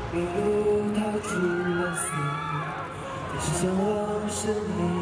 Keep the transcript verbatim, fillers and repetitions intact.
一路逃出了死，在世上我是你。